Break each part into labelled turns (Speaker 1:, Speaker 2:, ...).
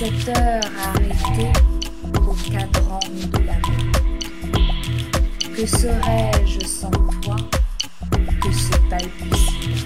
Speaker 1: cette heure arrêtée au cadran de la montre. Que serais-je sans toi, que ce balbutiement?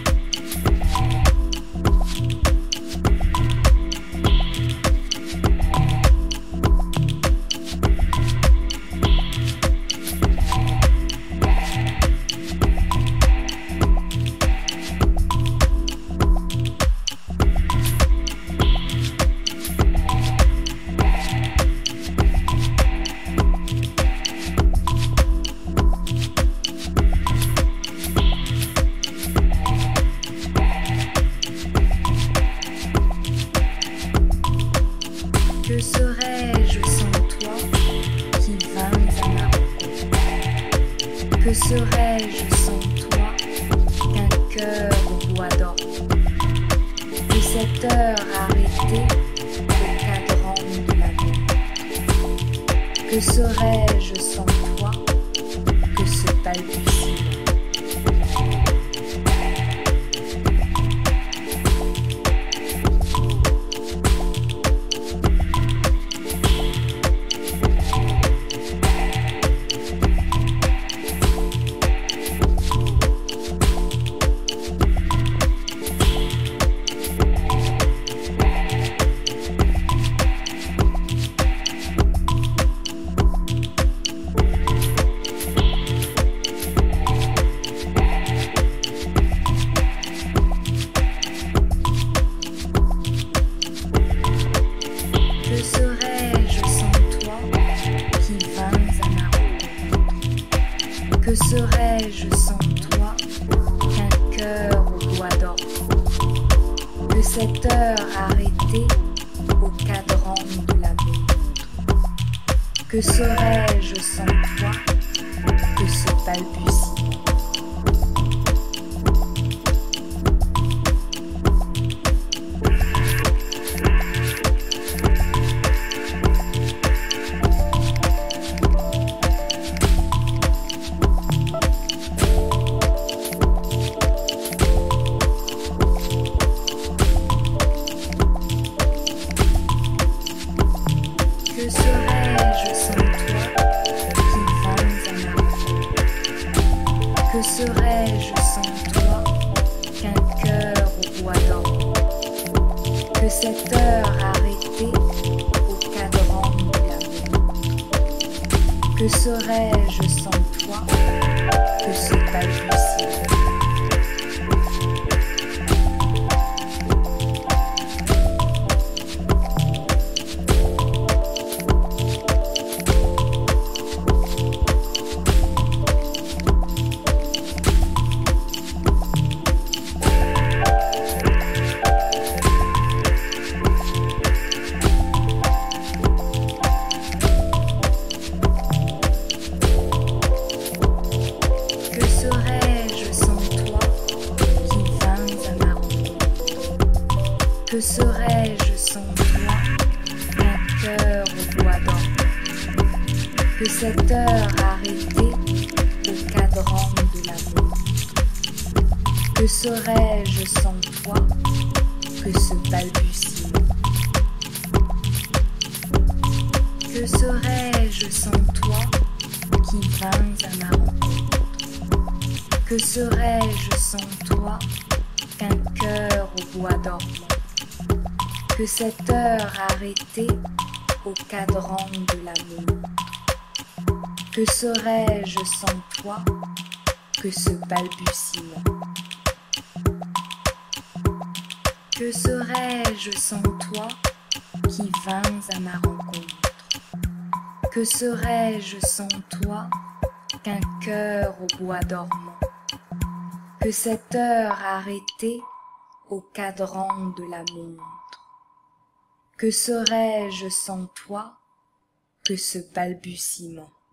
Speaker 1: Que serais-je sans toi qui vins à ma rencontre? Que serais-je sans toi qu'un cœur au bois dormant? Que cette heure arrêtée au cadran de la montre? Que serais-je sans toi que ce balbutiement? Que serais-je sans toi qui vins à ma rencontre? Que serais-je sans toi qu'un cœur au bois dormant? Que cette heure arrêtée au cadran de la montre? Que serais-je sans toi que ce balbutiement? Que serais-je sans toi qui vins à ma rencontre? Que serais-je sans toi qu'un cœur au bois dormant? Que cette heure arrêtée au cadran de la montre? Que serais-je sans toi que ce balbutiement? Que serais-je sans toi qui vins à ma rencontre? Que serais-je sans toi qu'un cœur au bois dormant? Que cette heure arrêtée au cadran de la montre? Que serais-je sans toi que ce balbutiement? Que serais-je sans toi qui vins à ma rencontre? Que serais-je sans toi qu'un cœur au bois dormant? Que cette heure arrêtée au cadran de la montre? Que serais-je sans toi que ce balbutiement? Que serais-je sans toi qui vins à ma rencontre? Que serais-je sans toi qu'un cœur au bois dormant? Que cette heure arrêtée au cadran de la montre? Que serais-je sans toi que ce balbutiement?